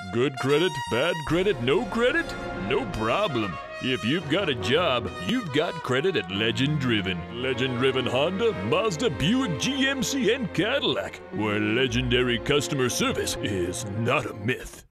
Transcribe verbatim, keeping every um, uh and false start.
Good credit, bad credit, no credit? No problem. If you've got a job, you've got credit at Legend Driven. Legend Driven Honda, Mazda, Buick, G M C, and Cadillac, where legendary customer service is not a myth.